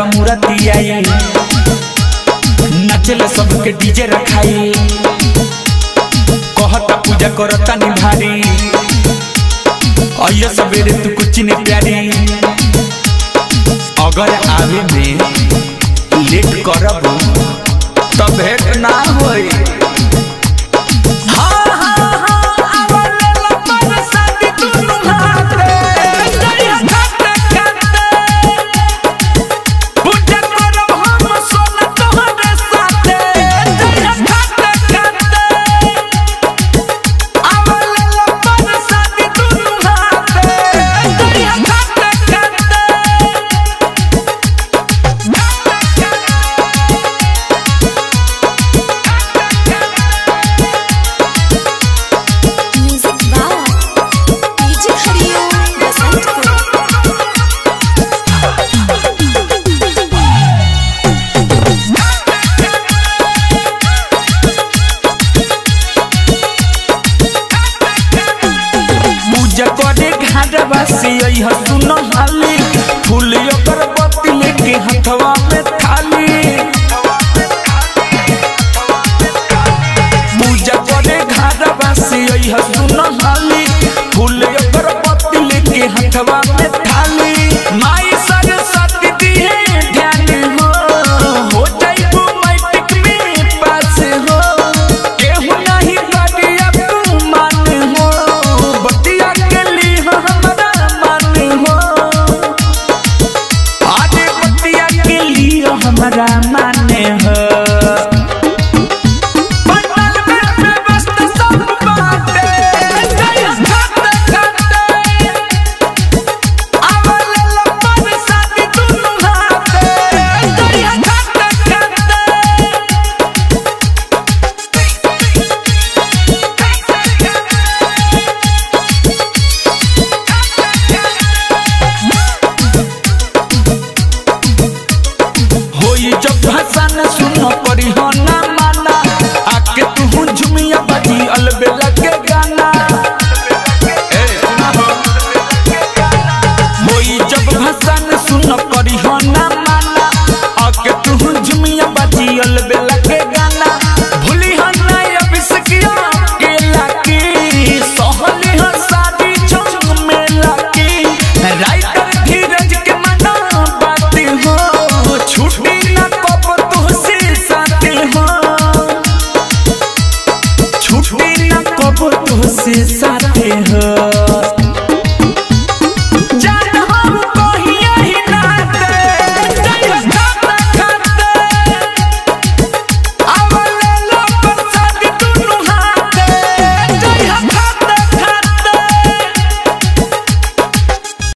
मूर्ति आई नचले सबके डीजे रखाई कहता पूजा करता निभारी अयो सवेरे तू कुछ नहीं प्यारी अगर आवे में लेट करब तब भेंट ना होई। सुनो हाली फूल अगरबत्ती लेके हथवा में थाली पूजा करे घर बासी